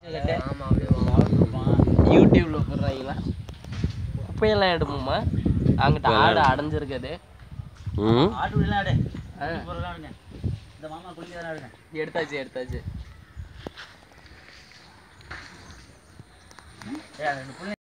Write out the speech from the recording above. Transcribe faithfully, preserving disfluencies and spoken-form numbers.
யூடியூப்ல போடுறாங்களா குப்பையெல்லாம் எடுப்போமா அங்கிட்ட ஆடு அடைஞ்சிருக்குது எடுத்தாச்சு எடுத்தாச்சு